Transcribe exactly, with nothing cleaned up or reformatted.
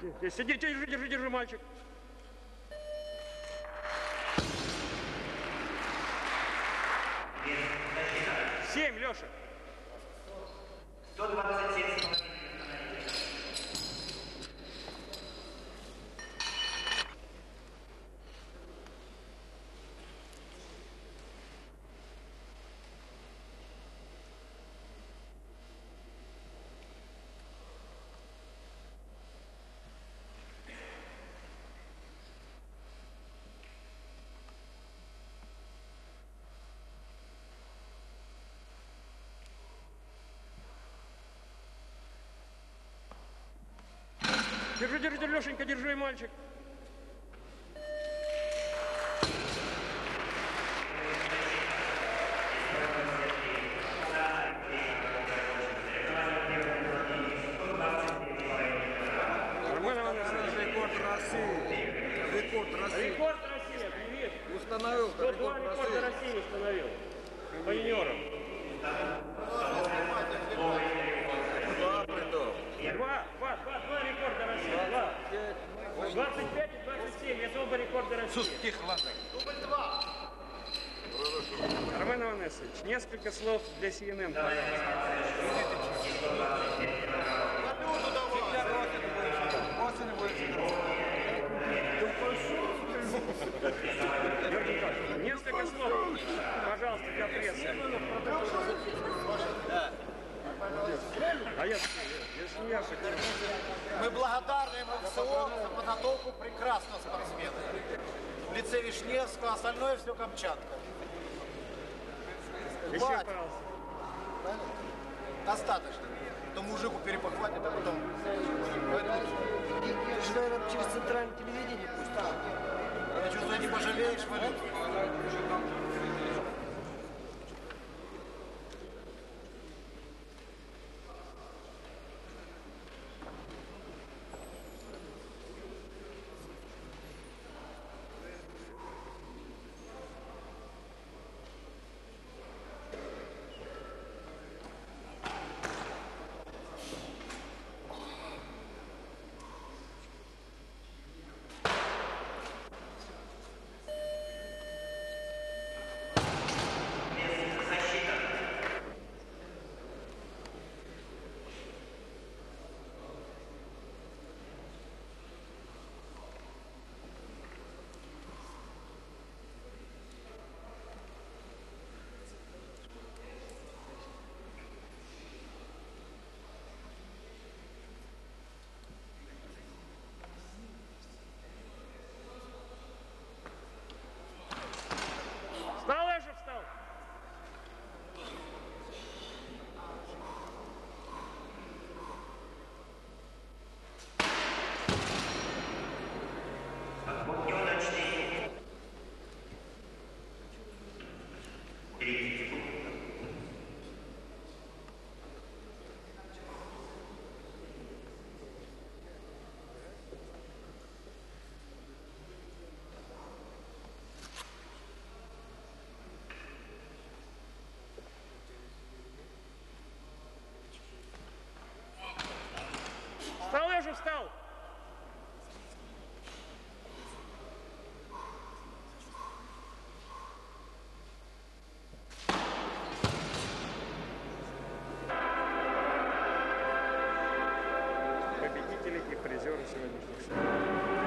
Сиди, держи, держи, держи, мальчик. Семь, Леша. сто двадцать семь. Держи, держи, держи, Лешенька, держи, мальчик. Арменов Рекорд России. Рекорд России. Рекорд России, привет. Установил сто два рекорд рекорда России. России установил. По юниорам. Два притом. Два, два, два, два рекорда России. Два. двадцать пять и двадцать семь. Это оба рекорда России. Тихо, ладно. Армен Иванесович, несколько слов для Си Эн Эн, пожалуйста. Георгий Николаевич, несколько слов, пожалуйста, для прессы. А я, если не я хотел. Мы благодарны МФСО за подготовку прекрасного спортсмена. В лице Вишневского, остальное все Камчатка. Еще, Хватит. пожалуйста. Достаточно. То мужику перепохватит, а потом... Ты же, наверное, через центральное телевидение пусть. Я чувствую, не пожалеешь, Валерий. Встал, Леша, встал. Встал, Леша, встал. Победители и призеры сегодняшних шоу.